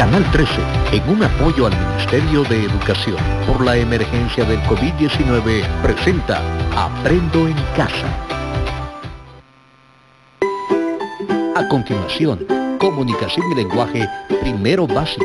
Canal 13, en un apoyo al Ministerio de Educación por la emergencia del COVID-19, presenta Aprendo en Casa. A continuación, comunicación y lenguaje primero básico.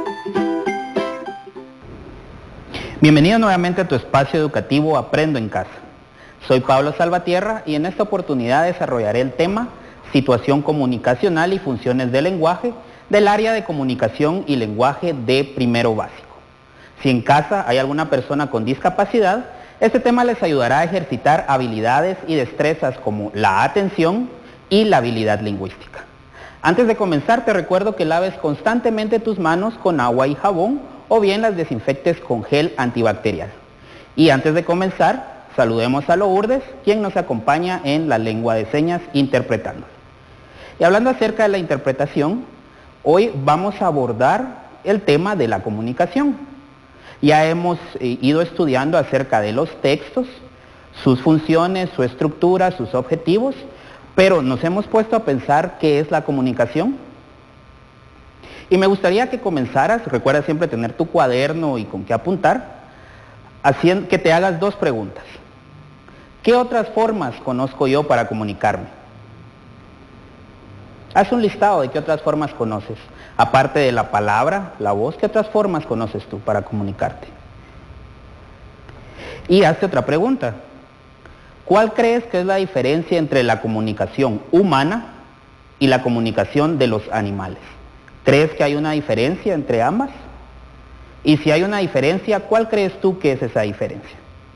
Bienvenido nuevamente a tu espacio educativo Aprendo en Casa. Soy Pablo Salvatierra y en esta oportunidad desarrollaré el tema Situación comunicacional y funciones del lenguaje del área de comunicación y lenguaje de primero básico. Si en casa hay alguna persona con discapacidad, este tema les ayudará a ejercitar habilidades y destrezas como la atención y la habilidad lingüística. Antes de comenzar, te recuerdo que laves constantemente tus manos con agua y jabón o bien las desinfectes con gel antibacterial. Y antes de comenzar, saludemos a Lourdes, quien nos acompaña en la lengua de señas interpretando. Y hablando acerca de la interpretación, hoy vamos a abordar el tema de la comunicación. Ya hemos ido estudiando acerca de los textos, sus funciones, su estructura, sus objetivos, pero nos hemos puesto a pensar qué es la comunicación. Y me gustaría que comenzaras, recuerda siempre tener tu cuaderno y con qué apuntar, que te hagas dos preguntas. ¿Qué otras formas conozco yo para comunicarme? Haz un listado de qué otras formas conoces. Aparte de la palabra, la voz, ¿qué otras formas conoces tú para comunicarte? Y hazte otra pregunta. ¿Cuál crees que es la diferencia entre la comunicación humana y la comunicación de los animales? ¿Crees que hay una diferencia entre ambas? Y si hay una diferencia, ¿cuál crees tú que es esa diferencia?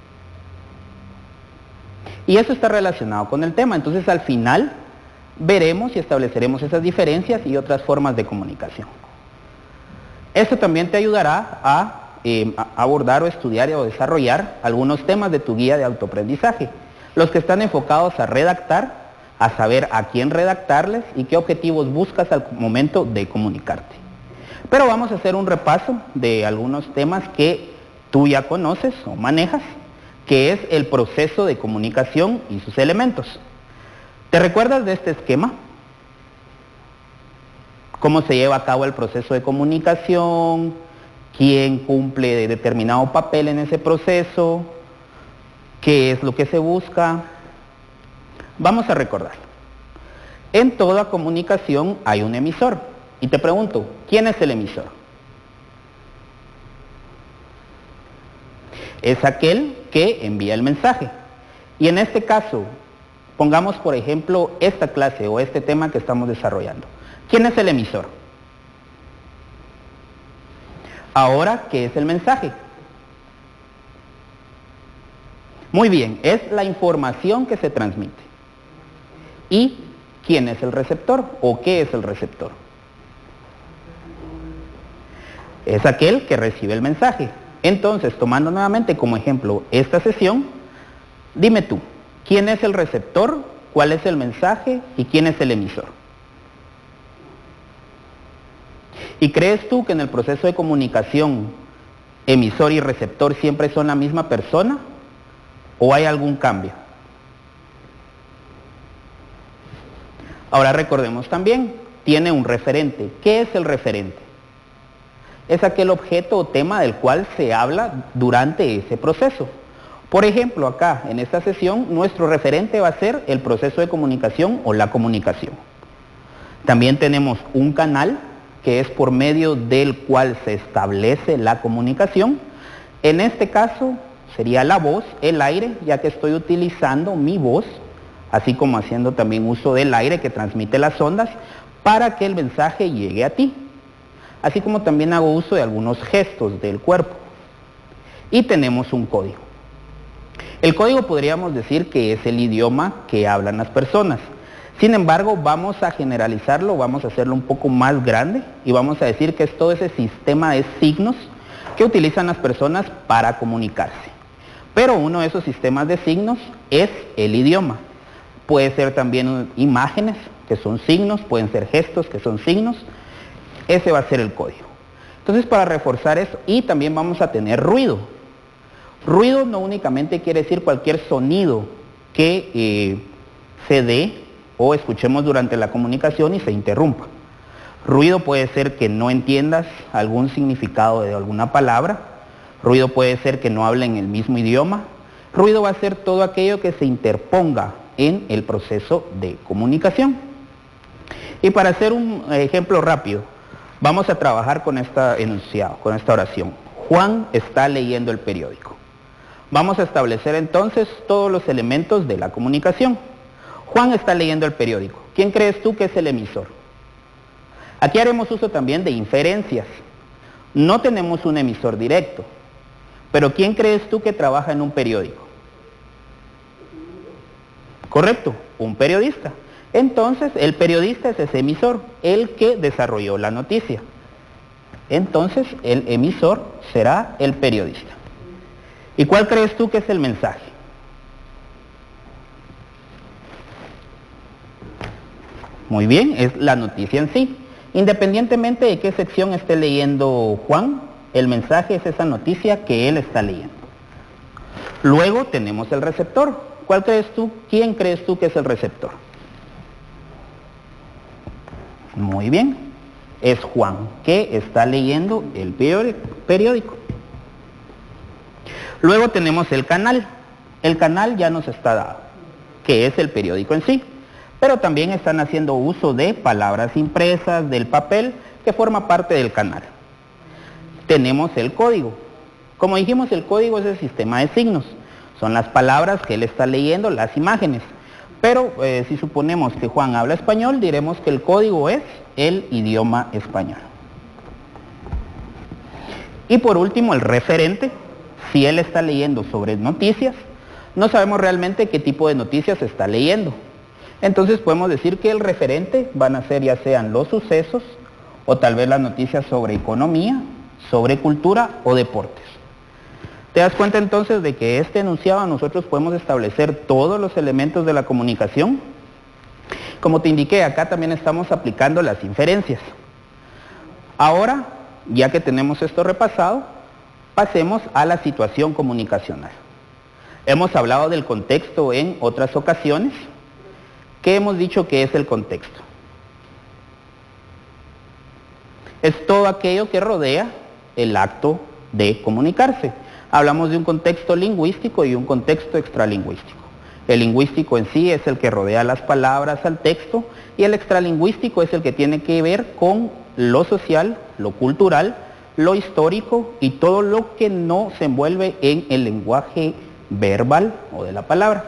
Y eso está relacionado con el tema. Entonces, al final, veremos y estableceremos esas diferencias y otras formas de comunicación. Esto también te ayudará a abordar o estudiar o desarrollar algunos temas de tu guía de autoaprendizaje, los que están enfocados a redactar, a saber a quién redactarles y qué objetivos buscas al momento de comunicarte. Pero vamos a hacer un repaso de algunos temas que tú ya conoces o manejas, que es el proceso de comunicación y sus elementos. ¿Te recuerdas de este esquema? ¿Cómo se lleva a cabo el proceso de comunicación? ¿Quién cumple determinado papel en ese proceso? ¿Qué es lo que se busca? Vamos a recordar. En toda comunicación hay un emisor. Y te pregunto, ¿quién es el emisor? Es aquel que envía el mensaje. Y en este caso, pongamos por ejemplo esta clase o este tema que estamos desarrollando. ¿Quién es el emisor? Ahora, ¿qué es el mensaje? Muy bien, es la información que se transmite. ¿Y quién es el receptor o qué es el receptor? Es aquel que recibe el mensaje. Entonces, tomando nuevamente como ejemplo esta sesión, dime tú, ¿quién es el receptor? ¿Cuál es el mensaje? ¿Y quién es el emisor? ¿Y crees tú que en el proceso de comunicación emisor y receptor siempre son la misma persona? ¿O hay algún cambio? Ahora recordemos también, tiene un referente. ¿Qué es el referente? Es aquel objeto o tema del cual se habla durante ese proceso. Por ejemplo, acá en esta sesión, nuestro referente va a ser el proceso de comunicación o la comunicación. También tenemos un canal que es por medio del cual se establece la comunicación. En este caso sería la voz, el aire, ya que estoy utilizando mi voz, así como haciendo también uso del aire que transmite las ondas para que el mensaje llegue a ti. Así como también hago uso de algunos gestos del cuerpo. Y tenemos un código. El código podríamos decir que es el idioma que hablan las personas. Sin embargo, vamos a generalizarlo, vamos a hacerlo un poco más grande y vamos a decir que es todo ese sistema de signos que utilizan las personas para comunicarse. Pero uno de esos sistemas de signos es el idioma. Puede ser también imágenes, que son signos, pueden ser gestos, que son signos. Ese va a ser el código. Entonces, para reforzar eso, y también vamos a tener ruido. Ruido no únicamente quiere decir cualquier sonido que se dé o escuchemos durante la comunicación y se interrumpa. Ruido puede ser que no entiendas algún significado de alguna palabra. Ruido puede ser que no hablen el mismo idioma. Ruido va a ser todo aquello que se interponga en el proceso de comunicación. Y para hacer un ejemplo rápido, vamos a trabajar con esta enunciado, con esta oración. Juan está leyendo el periódico. Vamos a establecer entonces todos los elementos de la comunicación. Juan está leyendo el periódico. ¿Quién crees tú que es el emisor? Aquí haremos uso también de inferencias. No tenemos un emisor directo, pero ¿quién crees tú que trabaja en un periódico? Correcto, un periodista. Entonces, el periodista es ese emisor, el que desarrolló la noticia. Entonces, el emisor será el periodista. ¿Y cuál crees tú que es el mensaje? Muy bien, es la noticia en sí. Independientemente de qué sección esté leyendo Juan, el mensaje es esa noticia que él está leyendo. Luego tenemos el receptor. ¿Cuál crees tú? ¿Quién crees tú que es el receptor? Muy bien, es Juan, que está leyendo el periódico. Luego tenemos el canal. El canal ya nos está dado, que es el periódico en sí. Pero también están haciendo uso de palabras impresas, del papel, que forma parte del canal. Tenemos el código. Como dijimos, el código es el sistema de signos. Son las palabras que él está leyendo, las imágenes. Pero si suponemos que Juan habla español, diremos que el código es el idioma español. Y por último, el referente. Si él está leyendo sobre noticias, no sabemos realmente qué tipo de noticias está leyendo. Entonces podemos decir que el referente van a ser ya sean los sucesos o tal vez las noticias sobre economía, sobre cultura o deportes. ¿Te das cuenta entonces de que este enunciado nosotros podemos establecer todos los elementos de la comunicación? Como te indiqué, acá también estamos aplicando las inferencias. Ahora, ya que tenemos esto repasado, pasemos a la situación comunicacional. Hemos hablado del contexto en otras ocasiones. ¿Qué hemos dicho que es el contexto? Es todo aquello que rodea el acto de comunicarse. Hablamos de un contexto lingüístico y un contexto extralingüístico. El lingüístico en sí es el que rodea las palabras al texto y el extralingüístico es el que tiene que ver con lo social, lo cultural, lo histórico y todo lo que no se envuelve en el lenguaje verbal o de la palabra.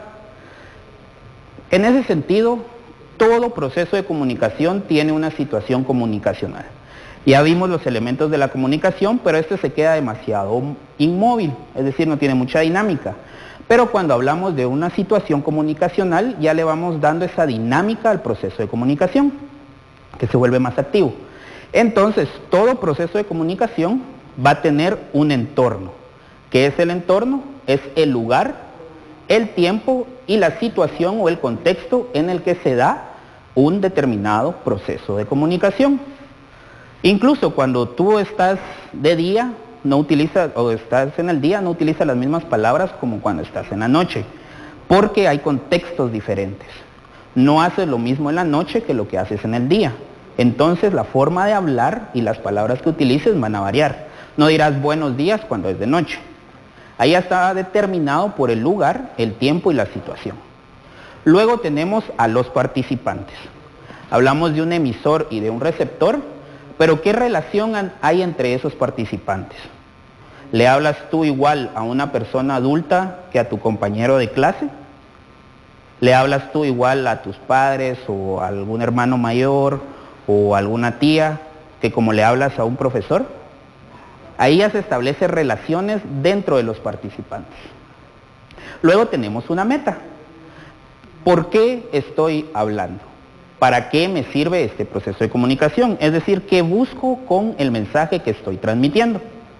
En ese sentido, todo proceso de comunicación tiene una situación comunicacional. Ya vimos los elementos de la comunicación, pero este se queda demasiado inmóvil, es decir, no tiene mucha dinámica. Pero cuando hablamos de una situación comunicacional, ya le vamos dando esa dinámica al proceso de comunicación, que se vuelve más activo. Entonces, todo proceso de comunicación va a tener un entorno. ¿Qué es el entorno? Es el lugar, el tiempo y la situación o el contexto en el que se da un determinado proceso de comunicación. Incluso cuando tú estás de día, no utilizas, o estás en el día, no utilizas las mismas palabras como cuando estás en la noche, porque hay contextos diferentes. No haces lo mismo en la noche que lo que haces en el día. Entonces la forma de hablar y las palabras que utilices van a variar. No dirás buenos días cuando es de noche. Ahí está determinado por el lugar, el tiempo y la situación. Luego tenemos a los participantes. Hablamos de un emisor y de un receptor, pero ¿qué relación hay entre esos participantes? ¿Le hablas tú igual a una persona adulta que a tu compañero de clase? ¿Le hablas tú igual a tus padres o a algún hermano mayor o a alguna tía que como le hablas a un profesor? Ahí ya se establecen relaciones dentro de los participantes. Luego tenemos una meta. ¿Por qué estoy hablando? ¿Para qué me sirve este proceso de comunicación? Es decir, ¿qué busco con el mensaje que estoy transmitiendo?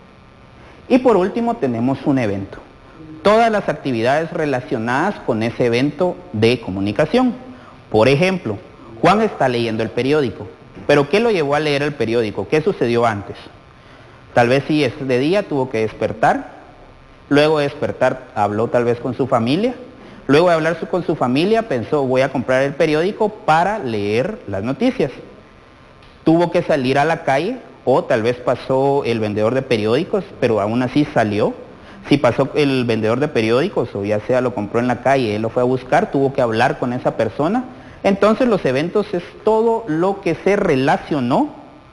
Y por último tenemos un evento. Todas las actividades relacionadas con ese evento de comunicación. Por ejemplo, Juan está leyendo el periódico. ¿Pero qué lo llevó a leer el periódico? ¿Qué sucedió antes? Tal vez si es de día tuvo que despertar. Luego de despertar habló tal vez con su familia. Luego de hablar con su familia pensó, voy a comprar el periódico para leer las noticias. tuvo que salir a la calle, o tal vez pasó el vendedor de periódicos, pero aún así salió. Si pasó el vendedor de periódicos, o ya sea lo compró en la calle, él lo fue a buscar, tuvo que hablar con esa persona. Entonces los eventos es todo lo que se relacionó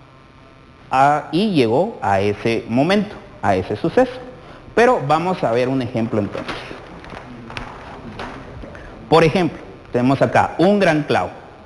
y llegó a ese momento, a ese suceso. Pero vamos a ver un ejemplo entonces. Por ejemplo, tenemos acá un gran clavo.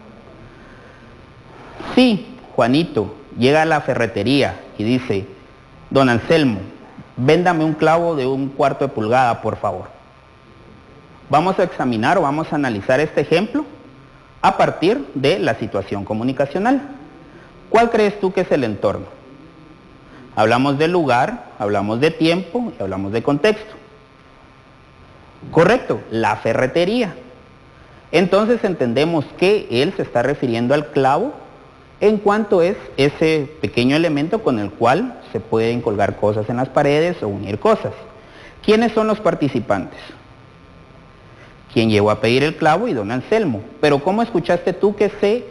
Si Juanito llega a la ferretería y dice: don Anselmo, véndame un clavo de 1/4 de pulgada, por favor. Vamos a examinar o vamos a analizar este ejemplo a partir de la situación comunicacional. ¿Cuál crees tú que es el entorno? Hablamos del lugar, hablamos de tiempo y hablamos de contexto. Correcto, la ferretería. Entonces entendemos que él se está refiriendo al clavo en cuanto es ese pequeño elemento con el cual se pueden colgar cosas en las paredes o unir cosas. ¿Quiénes son los participantes? Quien llegó a pedir el clavo y don Anselmo. Pero ¿cómo escuchaste tú que se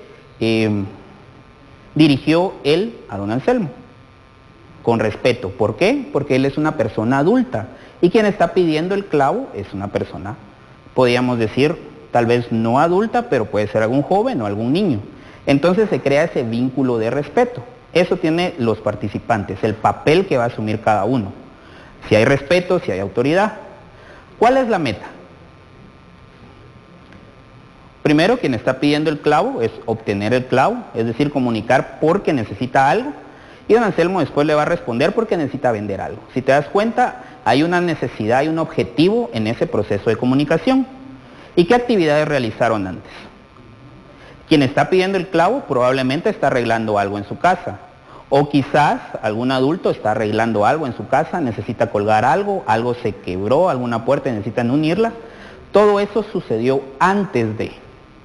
dirigió él a don Anselmo? Con respeto. ¿Por qué? Porque él es una persona adulta y quien está pidiendo el clavo es una persona, podríamos decir, tal vez no adulta, pero puede ser algún joven o algún niño. Entonces se crea ese vínculo de respeto. Eso tiene los participantes, el papel que va a asumir cada uno. Si hay respeto, si hay autoridad. ¿Cuál es la meta? Primero, quien está pidiendo el clavo es obtener el clavo, es decir, comunicar porque necesita algo. Y don Anselmo después le va a responder porque necesita vender algo. Si te das cuenta, hay una necesidad y un objetivo en ese proceso de comunicación. ¿Y qué actividades realizaron antes? Quien está pidiendo el clavo probablemente está arreglando algo en su casa. O quizás algún adulto está arreglando algo en su casa, necesita colgar algo, algo se quebró, alguna puerta, necesitan unirla. Todo eso sucedió antes de.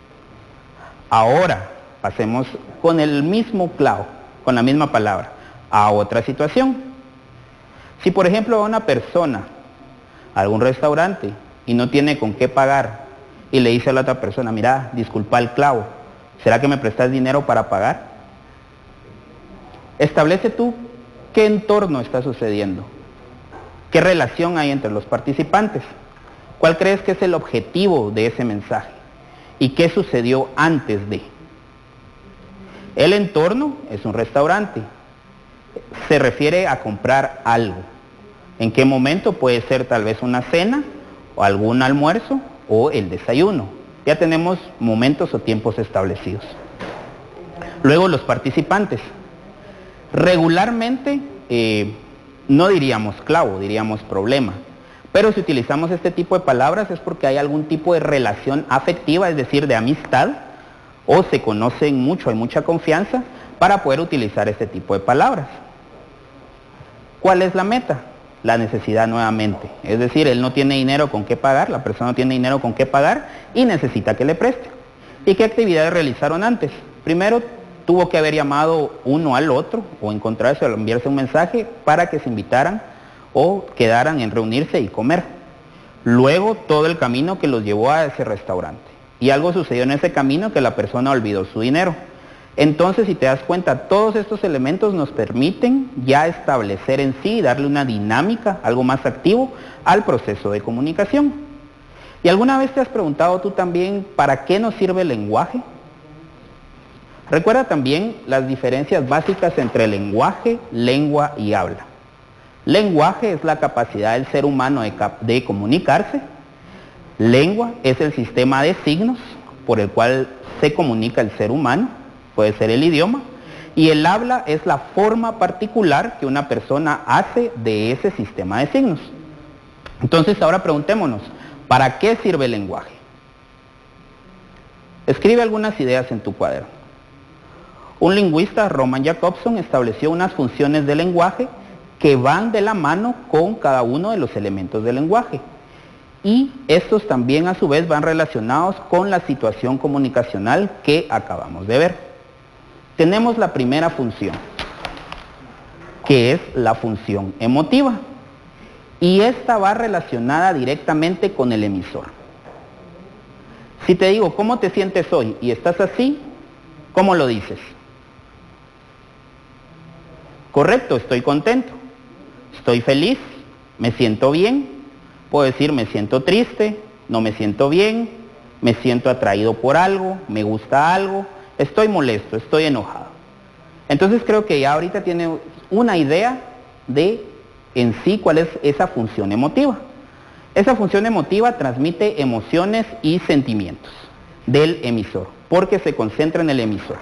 Ahora, pasemos con el mismo clavo, con la misma palabra, a otra situación. Si por ejemplo va una persona a algún restaurante y no tiene con qué pagar y le dice a la otra persona: mira, disculpa el clavo, ¿será que me prestas dinero para pagar? Establece tú qué entorno está sucediendo, qué relación hay entre los participantes, cuál crees que es el objetivo de ese mensaje y qué sucedió antes de. El entorno es un restaurante, se refiere a comprar algo. ¿En qué momento? Puede ser tal vez una cena o algún almuerzo o el desayuno. Ya tenemos momentos o tiempos establecidos. Luego los participantes. Regularmente no diríamos clavo, diríamos problema. Pero si utilizamos este tipo de palabras es porque hay algún tipo de relación afectiva, es decir, de amistad, o se conocen mucho, hay mucha confianza para poder utilizar este tipo de palabras. ¿Cuál es la meta? La necesidad nuevamente. Es decir, él no tiene dinero con qué pagar, la persona no tiene dinero con qué pagar y necesita que le preste. ¿Y qué actividades realizaron antes? Primero, tuvo que haber llamado uno al otro o encontrarse o enviarse un mensaje para que se invitaran o quedaran en reunirse y comer. Luego, todo el camino que los llevó a ese restaurante. Y algo sucedió en ese camino que la persona olvidó su dinero. Entonces, si te das cuenta, todos estos elementos nos permiten ya establecer en sí y darle una dinámica, algo más activo, al proceso de comunicación. ¿Y alguna vez te has preguntado tú también para qué nos sirve el lenguaje? Recuerda también las diferencias básicas entre lenguaje, lengua y habla. Lenguaje es la capacidad del ser humano de comunicarse. Lengua es el sistema de signos por el cual se comunica el ser humano, puede ser el idioma. Y el habla es la forma particular que una persona hace de ese sistema de signos. Entonces ahora preguntémonos, ¿para qué sirve el lenguaje? Escribe algunas ideas en tu cuaderno. Un lingüista, Roman Jakobson, estableció unas funciones del lenguaje que van de la mano con cada uno de los elementos del lenguaje. Y estos también a su vez van relacionados con la situación comunicacional que acabamos de ver. Tenemos la primera función, que es la función emotiva. Y esta va relacionada directamente con el emisor. Si te digo, ¿cómo te sientes hoy? Y estás así, ¿cómo lo dices? Correcto, estoy contento, estoy feliz, me siento bien, puedo decir me siento triste, no me siento bien, me siento atraído por algo, me gusta algo, estoy molesto, estoy enojado. Entonces creo que ya ahorita tiene una idea de en sí cuál es esa función emotiva. Esa función emotiva transmite emociones y sentimientos del emisor, porque se concentra en el emisor.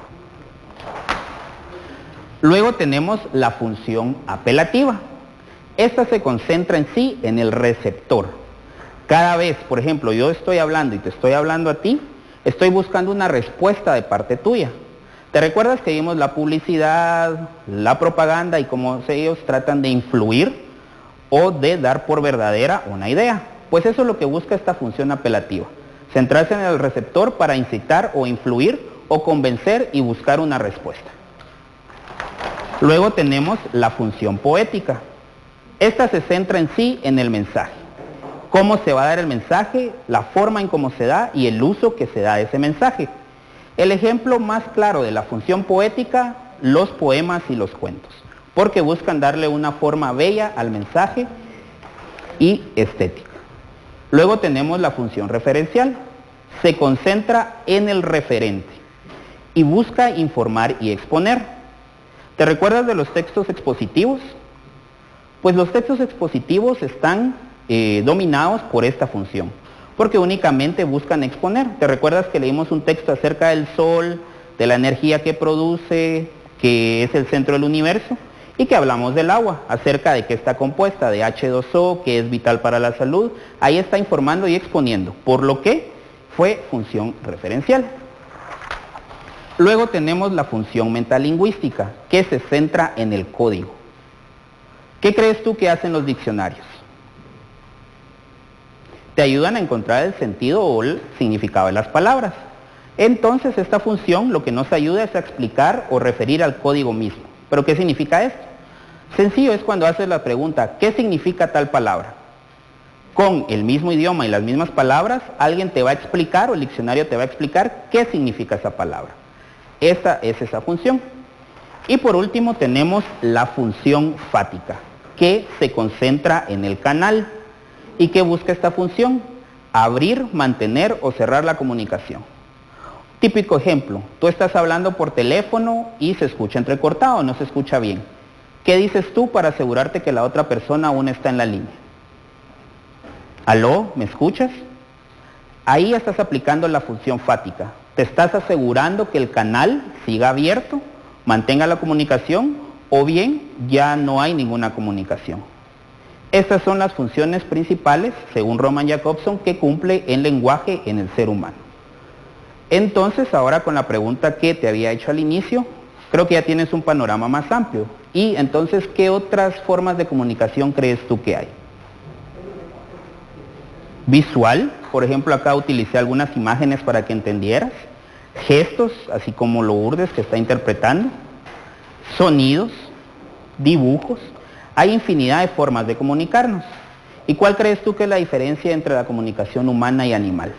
Luego tenemos la función apelativa. Esta se concentra en sí en el receptor. Cada vez, por ejemplo, yo estoy hablando y te estoy hablando a ti, estoy buscando una respuesta de parte tuya. ¿Te recuerdas que vimos la publicidad, la propaganda y cómo ellos tratan de influir o de dar por verdadera una idea? Pues eso es lo que busca esta función apelativa. Centrarse en el receptor para incitar o influir o convencer y buscar una respuesta. Luego tenemos la función poética. Esta se centra en sí en el mensaje. Cómo se va a dar el mensaje, la forma en cómo se da y el uso que se da de ese mensaje. El ejemplo más claro de la función poética, los poemas y los cuentos, porque buscan darle una forma bella al mensaje y estética. Luego tenemos la función referencial. Se concentra en el referente y busca informar y exponer. ¿Te recuerdas de los textos expositivos? Pues los textos expositivos están dominados por esta función, porque únicamente buscan exponer. ¿Te recuerdas que leímos un texto acerca del Sol, de la energía que produce, que es el centro del universo, y que hablamos del agua, acerca de que está compuesta de H2O, que es vital para la salud? Ahí está informando y exponiendo, por lo que fue función referencial. Luego tenemos la función metalingüística, que se centra en el código. ¿Qué crees tú que hacen los diccionarios? Te ayudan a encontrar el sentido o el significado de las palabras. Entonces esta función lo que nos ayuda es a explicar o referir al código mismo. ¿Pero qué significa esto? Sencillo, es cuando haces la pregunta, ¿qué significa tal palabra? Con el mismo idioma y las mismas palabras, alguien te va a explicar o el diccionario te va a explicar qué significa esa palabra. Esta es esa función. Y por último tenemos la función fática, que se concentra en el canal. ¿Y qué busca esta función? Abrir, mantener o cerrar la comunicación. Típico ejemplo, tú estás hablando por teléfono y se escucha entrecortado, no se escucha bien. ¿Qué dices tú para asegurarte que la otra persona aún está en la línea? ¿Aló? ¿Me escuchas? Ahí estás aplicando la función fática. Te estás asegurando que el canal siga abierto, mantenga la comunicación o bien ya no hay ninguna comunicación. Estas son las funciones principales, según Roman Jakobson, que cumple el lenguaje en el ser humano. Entonces, ahora con la pregunta que te había hecho al inicio, creo que ya tienes un panorama más amplio. Y entonces, ¿qué otras formas de comunicación crees tú que hay? Visual, por ejemplo, acá utilicé algunas imágenes para que entendieras. Gestos, así como Lourdes que está interpretando. Sonidos, dibujos. Hay infinidad de formas de comunicarnos. ¿Y cuál crees tú que es la diferencia entre la comunicación humana y animal?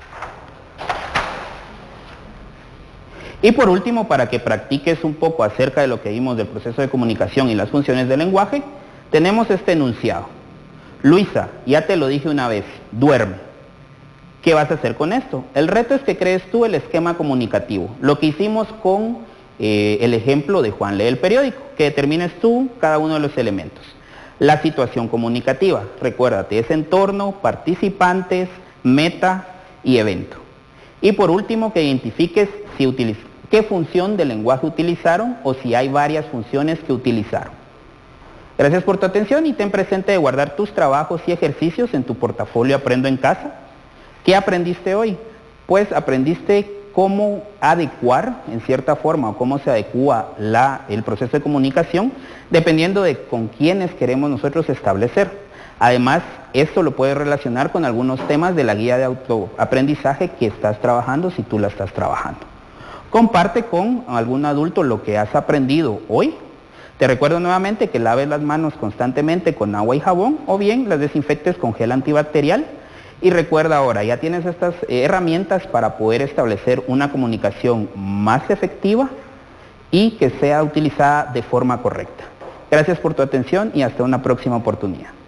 Y por último, para que practiques un poco acerca de lo que vimos del proceso de comunicación y las funciones del lenguaje, tenemos este enunciado. Luisa, ya te lo dije una vez, duerme. ¿Qué vas a hacer con esto? El reto es que crees tú el esquema comunicativo. Lo que hicimos con el ejemplo de Juan lee el periódico, que determines tú cada uno de los elementos. La situación comunicativa, recuérdate, es entorno, participantes, meta y evento. Y por último, que identifiques qué función del lenguaje utilizaron o si hay varias funciones que utilizaron. Gracias por tu atención y ten presente de guardar tus trabajos y ejercicios en tu portafolio Aprendo en Casa. ¿Qué aprendiste hoy? Pues aprendiste cómo adecuar en cierta forma o cómo se adecua el proceso de comunicación dependiendo de con quiénes queremos nosotros establecer. Además, esto lo puedes relacionar con algunos temas de la guía de autoaprendizaje que estás trabajando si tú la estás trabajando. Comparte con algún adulto lo que has aprendido hoy. Te recuerdo nuevamente que laves las manos constantemente con agua y jabón o bien las desinfectes con gel antibacterial. Y recuerda ahora, ya tienes estas herramientas para poder establecer una comunicación más efectiva y que sea utilizada de forma correcta. Gracias por tu atención y hasta una próxima oportunidad.